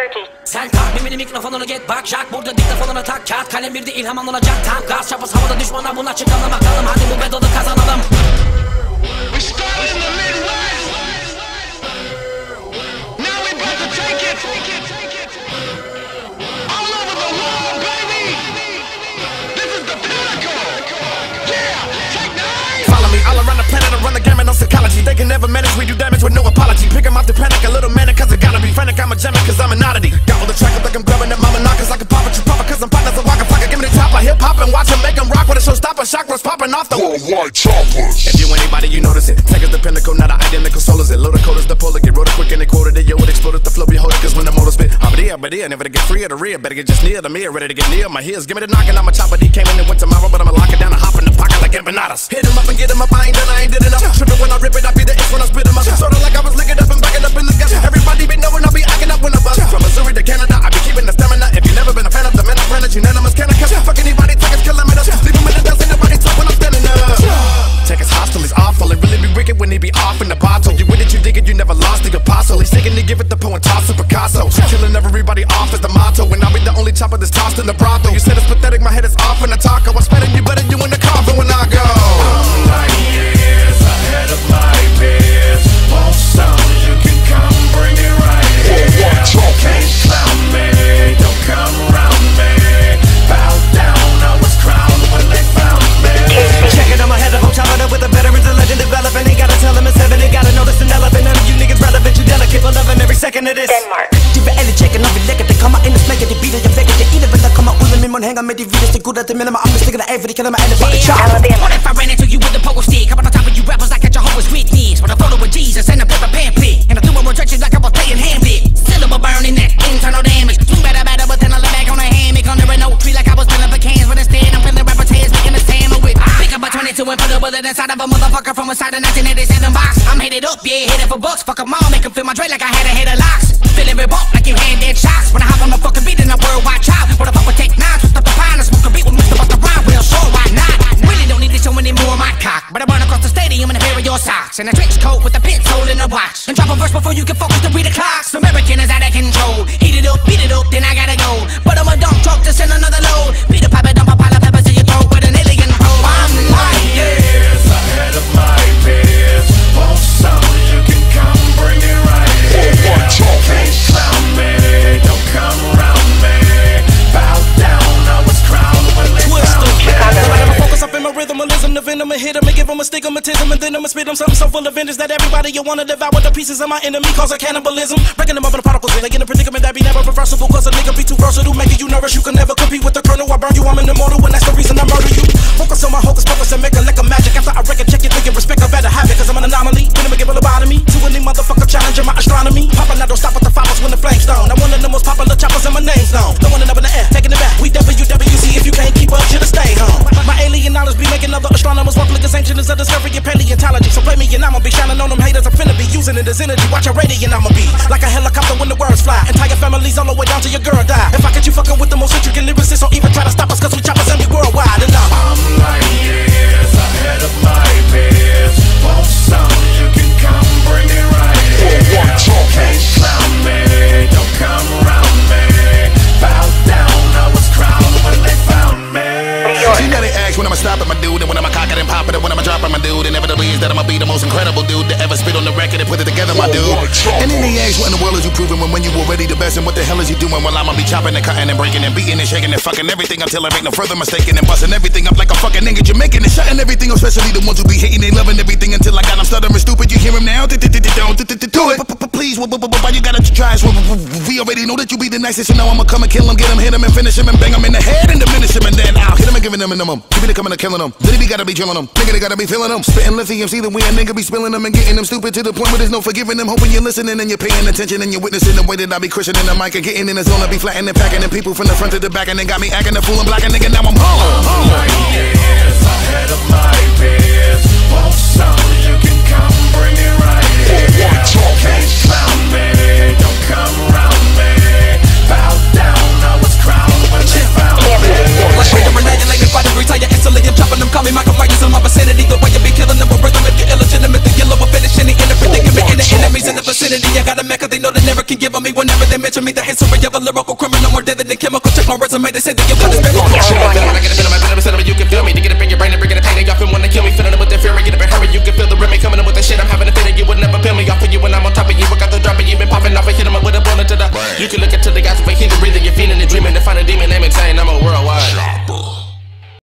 Sen takvimini mikrofonunu get bak Jack burada diktafonuna tak kağıt kalem bir de ilham alınacak tam gaz çapız havada düşmana buna çıkalım bakalım hadi bu bedodu kazanalım. We started in the Midwest. Now we about to take it all over the world, baby. This is the pinnacle. Yeah, take 9. Follow me all around the planet, I run the gamut on psychology. They can never manage, we do damage with no apology. Pick 'em off the panic, a little manic, cause it gotta be frantic. I'm a gem cause I'm an oddity. Gobble the track up like I'm grabbing that mama knockers. I can pop it, you pop it, cause I'm partners of Waka Flocka. Give me the top, I hip hop and watch 'em make 'em rock with a showstopper. Chakras popping off the worldwide choppers. If you anybody, you notice it. Take us the pinnacle, not an identical soul is it. Load of coders, the polar, get wrote it quick and they quoted it. Yo, it exploded, the flow behold it, cause when the motor spit. But never to get free of the rear. Better get just near the mirror, ready to get near my heels. Give me the knocking, I'm a chopper, D came in and went tomorrow. But I'ma lock it down and hop in the pocket like empanadas. Hit 'em up and get 'em up, I ain't done, I ain't did enough. Trippin' when I rip it, I be the itch when I spit 'em up. Sorta like I was licking up and backing up in the guts. Everybody be knowing I be acting up when I bust. From Missouri to Canada, I be keeping the stamina. If you never been a fan of the men, I'm friend, unanimous can I catch? Fuck anybody, take us, calamitous. Leave 'em in the dust, ain't nobody talk when I'm standing up. Take us hostile, he's awful. It really be wicked when he be off in the bottle. You with it, you dig it, you never lost the apostle. He's taking to give it the poem, toss to Picasso. Killing everybody off is the motto. And I'll be the only chopper that's tossed in the brothel. You said it's pathetic, my head is off in the taco. I'm spending you better, you in the car, but when I go I'm like years ahead of my peers. Want some, you can come bring it right here. Can't clown me, don't come round me. Bow down, I was crowned when they found me. Check it, I'm ahead of them, chopping up with the veterans, the legend developing. Ain't gotta tell them it's heaven, ain't gotta notice an elephant. None of you niggas relevant, you delicate for loving every second of this. Denmark. Du vil alle tjekke, når vi lægger det. Kommer ind og smækker det beatet, jeg vækker det. Ene vel, der kommer ud af min mund, hænger med de vildeste gutter. Det minder mig om, jeg stikker dig af, for de kalder mig alle fucking chop. What if I ran into you with a poker stick? Up on the top of you rappers like a Jehovah's Witness. With a photo with Jesus and a paper pamphlet. And I threw a rejection like I was playing Hamlet. Syllable burning that internal damage. You better, but then I lay back on a hammock. Under an oak tree like I was filling for cans. But instead I'm filling rapper tears, making a stammer with. Pick up a 22 and put a bullet inside of a motherfucker from inside a 1987 box. I'm headed up, yeah, headed for bucks. Fuck 'em all, make 'em feel my dread like I had a head of locks. Feeling revolt like you had dead shots. When I hop on the fucking beat in a worldwide chop. What the fuck with Tech 9, twist up the pine and smoke a beat with Mr. Busta Rhymes. Well, sure, why not? Really don't need to show any more of my cock. But I run across the stadium in a pair of your socks. And a trench coat with a pit hole in a watch. And drop a verse before you can focus to read the clocks. American is out of control. Heat it up, beat it up, then I gotta go. But I'm a dump truck to send another load. Beat a pipe, dump a pile of peppers in your throat with an alien probe. I'm like years ahead of my peers. Want some, you can come bring it right here. Can't clown me, don't come around me. Bow down, I was crowned when they found me. I'ma focus up in my rhythmalism, the venom and hit 'em and give 'em a stigmatism. And then I'ma spit 'em something so full of vengeance that everybody you wanna devour the pieces of my enemy cause a cannibalism. Breaking them up in the particles, they get in a predicament that be never reversible. Cause a nigga be too versatile, making you nervous. You can never compete with the colonel. I burn you, I'm an immortal, and that's the reason I murder you. Focus on my hocus pocus and make it like a magic. After I record check it, think and respect, I better have it. Cause I'm an anomaly, when I'ma give a lobotomy to any motherfucker challenging my astronomy. Poppin', I don't stop with the follows when the flames stone. I'm one of the most popular choppers and my name's known. Throwing it up in the air, taking it back. We WWC, if you can't keep up, should've stayed home. My alien knowledge be making other astronomers walk like as ancient as a discovery in paleontology. So play me and I'ma be shining on them haters. I'm finna be using it as energy. Watch a radiant, I'ma be like a helicopter when the words fly. Entire families all the way down to your girl die. If I get you fucking with the most intricate lyricists, don't even try to stop us cause we choppers and we worldwide. And I'm like years ahead of my peers. Want some, you can come bring it right here. Can't clown me, don't come around me. Bow down, I was crowned when they found me. You know they ask when I'ma stop at my dude, and when I'ma cock it and pop it, and when I'ma drop at my dude. Inevitably is that I'ma be the most incredible dude to ever spit on the record and put it together, my dude. And then they ask what in the world is you proving when you already the best, and what the hell is you doing? Well, I'ma be chopping and cutting and breaking and beating and shaking and fucking everything until I make no further mistaking and busting everything up like a fucking nigga Jamaican and shutting everything up, especially the ones who be hating, they loving everything until I got them stuttering stupid. You hear him now? Do it. Please, why you gotta try us? We already know that you be the nicest, so now I'ma come and kill him, get him, hit him and finish him and bang him in the head and diminish him, and then I'll hit him and giving him a minimum. You be the coming to killing him. Then he gotta be drilling them. Nigga, they gotta be feeling them. Spitting lithium, see the way a nigga be spilling them and getting them stupid to the point where there's no forgiving them. Hoping you're listening and you're paying attention and you're witnessing the way that I be crushing in the mic and getting in the zone. I be flattening and packing and people from the front to the back and then got me acting a fool and blacking nigga. Now I'm home. I'm like years ahead of my peers. Want some, you can come bring it right here. Can't clown me, don't come around me. Bow down, I was crowned when they found me. Like way to annihilate me, fight to retire instantly. I'm chopping them, call me Michael Myers in my vicinity. The way you be killing them with rhythm, if you're illegitimate, the yellow will finish any inner predicament. In the enemies in the vicinity, I got a mecca, they know that never can give on me whenever they mention me. The history of a lyrical criminal, more deadly than chemical. Check my resume, they say that you got this very I get a feeling my venom, but you can feel me. To get up in your brain and bring it a pain. They often wanna kill me, filling it with their fury. Get up and hurry, you can feel the rim coming in with the shit. I'm having a feeling you would never peel me off of you when I'm on top of you. I got the drop and you been popping off and hit 'em up with a bullet to the. You can